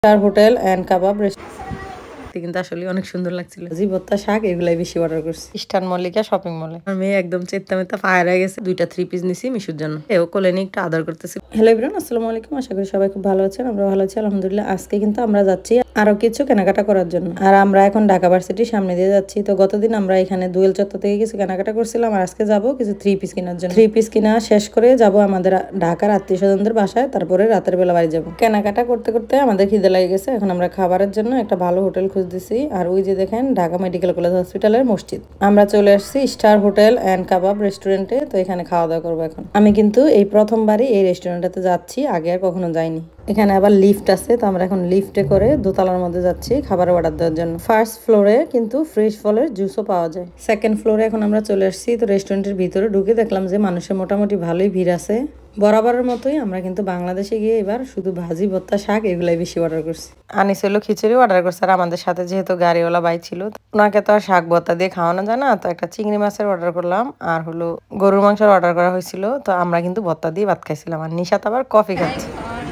Star hotel and kebab কিন্তু আসলে অনেক সুন্দর লাগছিল। জি ভর্তা শাক এগুলাই বেশি অর্ডার করছি ইস্টার্ন মল্লিকা শপিং মলে। আমার মেয়ে একদম চেত্তা মেত্তা ফায়ার হয়ে গেছে। 2টা 3 পিস নিছি মিশুর জন্য। এও কোলে নিয়ে একটু আদর করতেছি। হ্যালো এভরিওয়ান, আসসালামু আলাইকুম। আশা করি সবাই খুব ভালো আছেন। আমরা ভালো আছি আলহামদুলিল্লাহ। আজকে কিন্তু আমরা যাচ্ছি আরো কিছু কেনাকাটা করার জন্য। আর আমরা এখন ঢাকা ভার্সিটির সামনে দিয়ে যাচ্ছি। তো গতদিন আমরা এখানে দুয়েল চত্বর থেকে কিছু কেনাকাটা করছিলাম, আর আজকে যাব কিছু 3 পিস কেনার জন্য। 3 পিস কিনা শেষ করে যাব আমাদের ঢাকার আত্মীয়স্বজনদের বাসায়, তারপরে রাতের বেলা বাড়ি যাব। কেনাকাটা করতে করতে আমাদের খিদে লেগে গেছে। এখন আমরা খাবারের জন্য একটা ভালো হোটেল খুঁজতেছি। আর ওই যে দেখেন ঢাকা মেডিকেল কলেজ হসপিটালের মসজিদ। আমরা চলে আসছি স্টার হোটেল এন্ড কাবাব রেস্টুরেন্টে। তো এখানে খাওয়া দাওয়া করবো এখন। আমি কিন্তু এই প্রথমবারই এই রেস্টুরেন্টটাতে যাচ্ছি, আগে আর কখনো যাইনি। এখানে আবার লিফট আছে, তো আমরা এখন লিফটে করে দোতলার মধ্যে যাচ্ছি খাবার অর্ডার দেওয়ার জন্য। ফার্স্ট ফ্লোরে কিন্তু ফ্রেশ ফলের জুসও পাওয়া যায়। সেকেন্ড ফ্লোরে এখন আমরা চলে আসছি। তো রেস্টুরেন্টের ভিতরে ঢুকে দেখলাম যে মানুষের মোটামুটি ভালোই ভিড় আছে। বরাবরের মতোই আমরা কিন্তু বাংলাদেশে গিয়ে এবার শুধু ভাজি ভর্তা শাক এগুলাই বেশি অর্ডার করছি। আনিস হলো খিচুড়ি অর্ডার করছে, আর আমাদের সাথে যেহেতু গাড়িওয়ালা ভাই ছিল, ওনাকে তো আর শাক ভর্তা দিয়ে খাওয়ানো যায় না, তো একটা চিংড়ি মাছের অর্ডার করলাম, আর হলো গরুর মাংসের অর্ডার করা হয়েছিল। তো আমরা কিন্তু ভর্তা দিয়ে ভাত খাইছিলাম, আর নিশাত আবার কফি খাচ্ছে।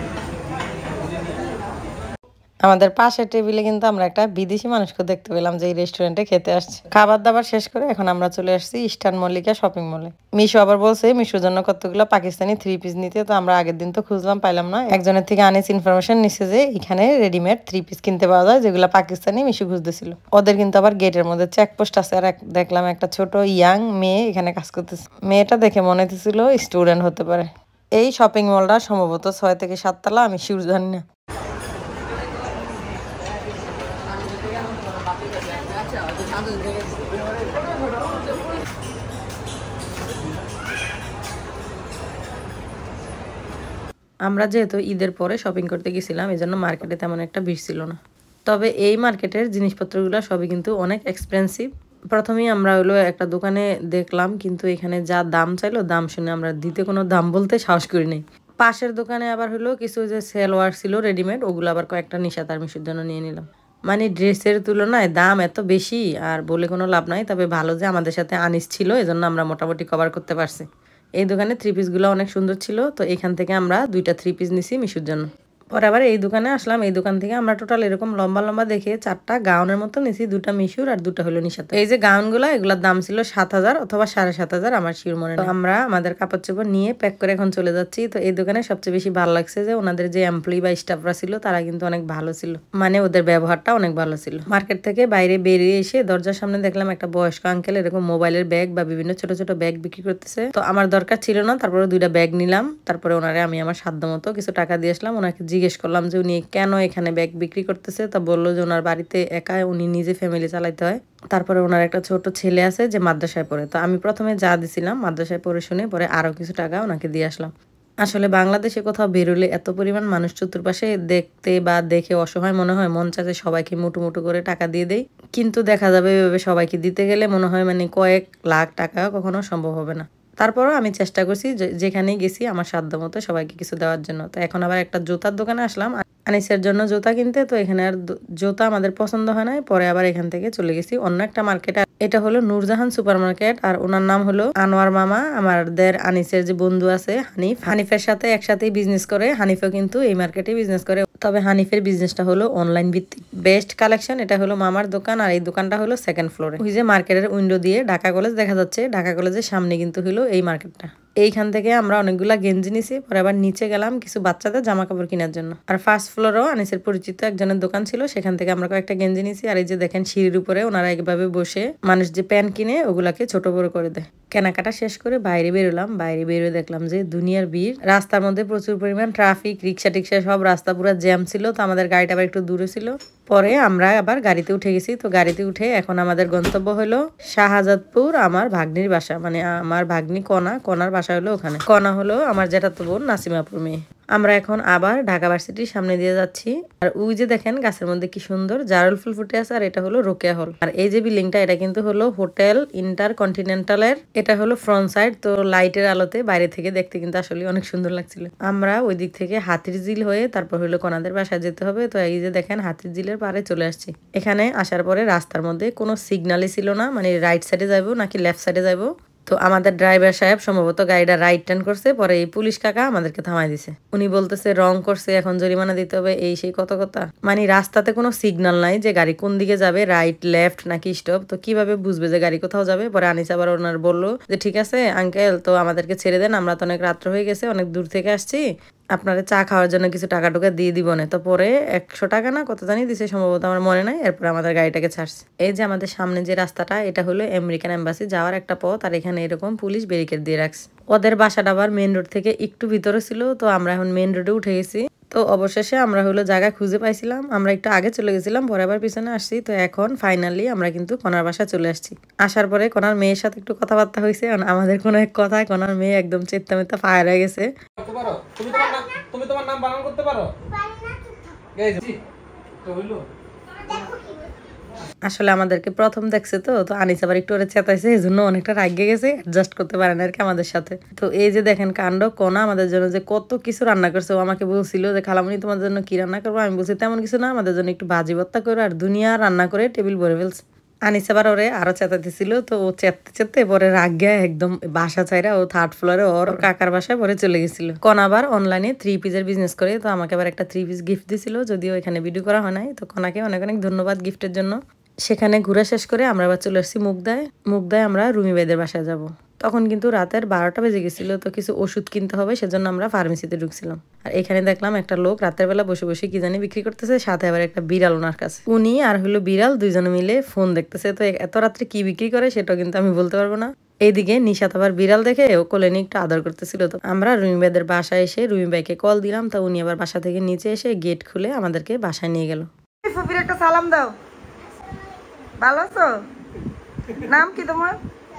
আমাদের পাশের টেবিলে কিন্তু আমরা একটা বিদেশি মানুষকে দেখতে পেলাম যে এই রেস্টুরেন্টে খেতে আসছে। খাবার দাবার শেষ করে এখন আমরা চলে আসছি ইস্টার্ন মল্লিকা শপিং মলে। মিশু আবার বলছে মিশুর জন্য কতগুলো পাকিস্তানি 3 পিস নিতে। তো আমরা আগের দিন তো খুঁজলাম, পাইলাম না। একজনের থেকে আনিস ইনফরমেশন নিচ্ছে যে এখানে রেডিমেড 3 পিস কিনতে পাওয়া যায়, যেগুলো পাকিস্তানি। মিশু খুঁজতেছিল। ওদের কিন্তু আবার গেটের মধ্যে চেকপোস্ট আছে। আর দেখলাম একটা ছোট ইয়াং মেয়ে এখানে কাজ করতেছে। মেয়েটা দেখে মনে হচ্ছিল স্টুডেন্ট হতে পারে। এই শপিং মলটা সম্ভবত 6 থেকে 7 তলা, আমি শিওর জানি না। আমরা যেহেতু ঈদের পরে শপিং করতে গেছিলাম, এই জন্য মার্কেটে তেমন একটা ভিড় ছিল না। তবে এই মার্কেটের জিনিসপত্রগুলো সবই কিন্তু অনেক এক্সপেন্সিভ। প্রথমেই আমরা হলো একটা দোকানে দেখলাম, কিন্তু এখানে যা দাম চাইলো, দাম শুনে আমরা দিতে কোনো দাম বলতে সাহস করি নাই। পাশের দোকানে আবার হলো কিছু যে সেলোয়ার ছিল রেডিমেড, ওগুলো আবার কয়েকটা নিশা তার মিশুর জন্য নিয়ে নিলাম। মানে ড্রেসের তুলনায় দাম এত বেশি, আর বলে কোনো লাভ নাই। তবে ভালো যে আমাদের সাথে আনিস ছিল, এজন্য আমরা মোটামুটি কভার করতে পারছি। এই দোকানে 3 পিসগুলো অনেক সুন্দর ছিল। তো এখান থেকে আমরা 2টা 3 পিস নিছি মিশুর জন্য। পরে আবার এই দোকানে আসলাম। এই দোকান থেকে আমরা টোটাল এরকম লম্বা লম্বা দেখে 4টা গাউনের মতো নিছি, 2টা মিশুর আর 2টা হলো নিশাত। এই যে গাউনগুলো, এগুলোর দাম ছিল 7,000 অথবা 7,500, আমার শিওর মনে নেই। আমরা আমাদের কাপড় চোপড় নিয়ে প্যাক করে এখন চলে যাচ্ছি। তো এই দোকানে সবচেয়ে বেশি ভালো লাগছে যে ওনাদের যে এমপ্লয়ি বা স্টাফরা ছিল, তারা কিন্তু অনেক ভালো ছিল। মানে ওদের ব্যবহারটা অনেক ভালো ছিল। মার্কেট থেকে বাইরে বেরিয়ে এসে দরজার সামনে দেখলাম একটা বয়স্ক আঙ্কেল এরকম মোবাইলের ব্যাগ বা বিভিন্ন ছোট ছোট ব্যাগ বিক্রি করতেছে। তো আমার দরকার ছিল না, তারপরে 2টা ব্যাগ নিলাম। তারপরে ওনারে আমি আমার সাধ্য মতো কিছু টাকা দিয়ে আসলাম। ওনাকে জিজ্ঞেস করলাম যে উনি কেন এখানে ব্যাগ বিক্রি করতেছে। তা বললো যে ওনার বাড়িতে একা, উনি নিজে ফ্যামিলি চালাইতে হয়। তারপরে ওনার একটা ছোট ছেলে আছে যে মাদ্রাসায় পড়ে। তো আমি প্রথমে যা দিছিলাম মাদ্রাসায় পড়ে শুনে, পরে আরো কিছু টাকা ওনাকে দিয়ে আসলাম। আসলে বাংলাদেশে কোথাও বেরোলে এত পরিমাণ মানুষ চতুর্পাশে দেখতে বা দেখে অসহায় মনে হয়, মন চাচ্ছে সবাইকে মুটু মুটু করে টাকা দিয়ে দেই। কিন্তু দেখা যাবে এভাবে সবাইকে দিতে গেলে মনে হয় মানে কয়েক লাখ টাকা কখনো সম্ভব হবে না। তারপরও আমি চেষ্টা করছি যেখানেই গেছি আমার সাধ্য মতো সবাইকে কিছু দেওয়ার জন্য। তো এখন আবার একটা জুতার দোকানে আসলাম আনিসের জন্য জুতা কিনতে। তো এখানে আর জুতা আমাদের পছন্দ হয় নাই। পরে আবার এখান থেকে চলে গেছি অন্য একটা মার্কেটে। এটা হলো নূরজাহান সুপার মার্কেট, আর ওনার নাম হলো আনোয়ার মামা। আমাদের আনিসের যে বন্ধু আছে হানিফ, হানিফের সাথে একসাথেই বিজনেস করে। হানিফও কিন্তু এই মার্কেটে বিজনেস করে, তবে হানিফের বিজনেসটা হলো অনলাইন ভিত্তিক। Best collection. এটা হলো মামার দোকান, আর এই দোকানটা হলো সেকেন্ড ফ্লোরে। ওই যে মার্কেটের উইন্ডো দিয়ে ঢাকা কলেজ দেখা যাচ্ছে, ঢাকা কলেজের সামনে কিন্তু হলো এই মার্কেটটা। এইখান থেকে আমরা অনেকগুলা গেঞ্জি নিছি। পরে আবার নিচে গেলাম কিছু বাচ্চাদের জামা কাপড় কেনার জন্য। আর ফার্স্ট ফ্লোরেও আনিসের পরিচিত একজনের দোকান ছিল, সেখান থেকে আমরা কয়েকটা গেঞ্জি নিছি। আর এই যে দেখেন সিঁড়ির উপরে ওনারা একভাবে বসে মানুষ যে প্যান্ট কিনে ওগুলাকে ছোট বড় করে দেয়। কেনাকাটা শেষ করে বাইরে বেরোলাম। বাইরে বেরোয় দেখলাম যে দুনিয়ার ভিড়। রাস্তার মধ্যে প্রচুর পরিমাণ ট্রাফিক, রিক্সা টিক্সা সব, রাস্তা পুরো জ্যাম ছিল। তো আমাদের গাড়িটা আবার একটু দূরে ছিল। পরে আমরা আবার গাড়িতে উঠে গেছি। তো গাড়িতে উঠে এখন আমাদের গন্তব্য হলো শাহজাদপুর, আমার ভাগ্নির বাসা। মানে আমার ভাগ্নি কনার বাসা হলো ওখানে। কনা হলো আমার জ্যাঠাতো বোন নাসিমাপুর মেয়ে। আমরা এখন আবার ঢাকা ভার্সিটির সামনে দিয়ে যাচ্ছি। আর ওই যে দেখেন গাছের মধ্যে কি সুন্দর জারুল ফুল ফুটে আছে, আর এটা হলো রোকেয়া হল। আর এই যে বিল্ডিংটা, এটা কিন্তু হলো হোটেল ইন্টারকন্টিনেন্টালের। এটা হলো ফ্রন্ট সাইড। তো লাইটের আলোতে বাইরে থেকে দেখতে কিন্তু আসলে অনেক সুন্দর লাগছিল। আমরা ওই দিক থেকে হাতির ঝিল হয়ে তারপর হলো কনাদের বাসায় যেতে হবে। তো এই যে দেখেন হাতির ঝিলের পারে চলে আসছি। এখানে আসার পরে রাস্তার মধ্যে কোনো সিগন্যালই ছিল না, মানে রাইট সাইডে যাবো নাকি লেফট সাইডে যাবো তো আমাদের ড্রাইভার সাহেব সম্ভবত গাড়িটা রাইট টার্ন করছে, পরে এই পুলিশ কাকা আমাদেরকে থামাই দিছে। উনি বলতেছে রং করছে, এখন জরিমানা দিতে হবে, এই সেই কত কথা। মানে রাস্তাতে কোনো সিগন্যাল নাই যে গাড়ি কোন দিকে যাবে, রাইট লেফট নাকি স্টপ, তো কিভাবে বুঝবে যে গাড়ি কোথাও যাবে। পরে আনিস আবার ওনার বললো যে ঠিক আছে আঙ্কেল, তো আমাদেরকে ছেড়ে দেন, আমরা তো অনেক রাত্র হয়ে গেছে, অনেক দূর থেকে আসছি, আপনারা চা খাওয়ার জন্য কিছু টাকা টুকা দিয়ে দিব না। তো পরে 100 টাকা না কত জানি দিছে সম্ভবত, আমার মনে নাই। এরপর আমাদের গাড়িটাকে ছাড়ছে। এই যে আমাদের সামনে যে রাস্তাটা, এটা হলো আমেরিকান এম্বাসি যাওয়ার একটা পথ, আর এখানে এরকম পুলিশ ব্যারিকেড দিয়ে রাখছে। ওদের বাসাটা আবার মেন রোড থেকে একটু ভিতরে ছিল, তো আমরা এখন মেন রোডে উঠে গেছি। তো অবশেষে আমরা হলো জায়গা খুঁজে পাইছিলাম, আমরা একটু আগে চলে গেছিলাম, পরে আবার পিছনে আসছি। তো এখন ফাইনালি আমরা কিন্তু কনার বাসা চলে আসছি। আসার পরে কনার মেয়ের সাথে একটু কথাবার্তা হয়েছে, আমাদের কোনো এক কথায় কনার মেয়ে একদম চেত্তা মেত্তা ফায়ার হয়ে গেছে। তুমি তোমার নাম বানান করতে পারো? আসলে আমাদেরকে প্রথম দেখছে, তো তো আনিস আবার একটু ওরে চেতাইছে, এই জন্য অনেকটা রাগে গেছে, অ্যাডজাস্ট করতে পারে না আর কি আমাদের সাথে। তো এই যে দেখেন কাণ্ড, কোনা আমাদের জন্য যে কত কিছু রান্না করছে। ও আমাকে বলছিল যে খালামণি তোমাদের জন্য কি রান্না করবো, আমি বলছি তেমন কিছু না, আমাদের জন্য একটু ভাজি ভর্তা করো, আর দুনিয়া রান্না করে টেবিল ভরে ফেলছে। আনিস আবার ওরে আরো চেতাতেছিল, তো ও চেতে চেতে পরে রাগিয়া একদম বাসা ছাইরা ও 3rd ফ্লোরে ওর কাকার বাসায় পরে চলে গেছিল। কোন আবার অনলাইনে 3 পিসের বিজনেস করে, তো আমাকে আবার একটা 3 পিস গিফট দিছিল, যদিও এখানে ভিডিও করা হয় নাই। তো কোনাকে অনেক অনেক ধন্যবাদ গিফটের জন্য। সেখানে ঘুরে শেষ করে আমরা আবার চলে আসছি মুগদায় আমরা রুমি ভাইদের বাসায় যাব। তখন কিন্তু রাতের 12টা বেজে গেছিল, তো কিছু ওষুধ কিনতে হবে, সেজন্য আমরা ফার্মেসিতে ঢুকছিলাম। আর এখানে দেখলাম একটা লোক রাতের বেলা বসে বসে কি জানি বিক্রি করতেছে, সাথে আবার একটা বিড়াল ওনার কাছে। উনি আর হলো বিড়াল দুইজনে মিলে ফোন দেখতেছে। তো এত রাত্রে কি বিক্রি করে সেটাও কিন্তু আমি বলতে পারবো না। এইদিকে নিশাত আবার বিড়াল দেখে ও কোলে নিয়ে একটু আদর করতেছিল। তো আমরা রুমি ভাইদের বাসায় এসে রুমি ভাইকে কল দিলাম, তো উনি আবার বাসা থেকে নিচে এসে গেট খুলে আমাদেরকে বাসায় নিয়ে গেল। একটা সালাম দাও। ভালো আছো? নাম কি তোমার?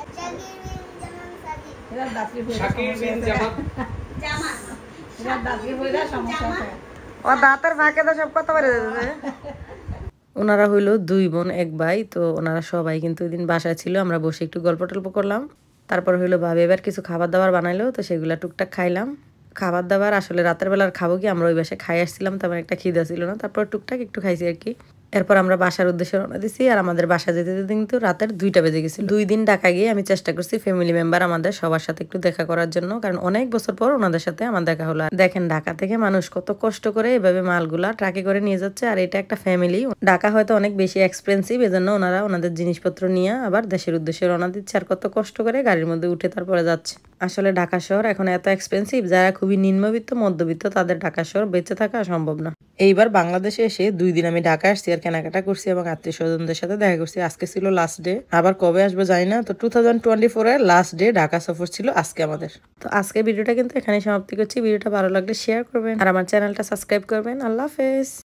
ও দাঁতের ফাঁকে তো সব কথা বলে দিতেছে। ওনারা হইলো 2 বোন 1 ভাই। তো ওনারা সবাই কিন্তু ওই দিন বাসায় ছিল, আমরা বসে একটু গল্প টল্প করলাম। তারপর হইলো ভাবি এবার কিছু খাবার দাবার বানাইলো, তো সেগুলা টুকটাক খাইলাম। খাবার দাবার আসলে রাতের বেলার খাবো কি, আমরা ওই বাসায় খাই আসছিলাম, তেমন একটা খিদা ছিল না। তারপর টুকটাক একটু খাইছি আর কি। এরপর আমরা বাসার উদ্দেশ্যে রওনা দিছি, আর আমাদের বাসা যেতে যেতে কিন্তু রাতের 2টা বেজে গেছিল। 2 দিন ঢাকা গিয়ে আমি চেষ্টা করছি ফ্যামিলি মেম্বার আমাদের সবার সাথে একটু দেখা করার জন্য, কারণ অনেক বছর পর ওনাদের সাথে আমার দেখা হলো। দেখেন ঢাকা থেকে মানুষ কত কষ্ট করে এভাবে মালগুলা ট্রাকে করে নিয়ে যাচ্ছে, আর এটা একটা ফ্যামিলি। ঢাকা হয়তো অনেক বেশি এক্সপেন্সিভ, এজন্য ওনারা ওনাদের জিনিসপত্র নিয়ে আবার দেশের উদ্দেশ্যে রওনা দিচ্ছে, আর কত কষ্ট করে গাড়ির মধ্যে উঠে তারপরে যাচ্ছে। আসলে ঢাকা শহর এখন এত এক্সপেন্সিভ, যারা খুবই নিম্নবিত্ত মধ্যবিত্ত তাদের ঢাকা শহর বেঁচে থাকা সম্ভব না। এইবার বাংলাদেশে এসে 2 দিন আমি ঢাকা আসছি আর কেনাকাটা করছি এবং আত্মীয় স্বজনদের সাথে দেখা করছি। আজকে ছিল লাস্ট ডে, আবার কবে আসবো জানি না। তো 2024 এর লাস্ট ডে ঢাকা সফর ছিল আজকে আমাদের। তো আজকে ভিডিওটা কিন্তু এখানে সমাপ্তি করছি। ভিডিওটা ভালো লাগলে শেয়ার করবেন আর আমার চ্যানেলটা সাবস্ক্রাইব করবেন। আল্লাহ হাফেজ।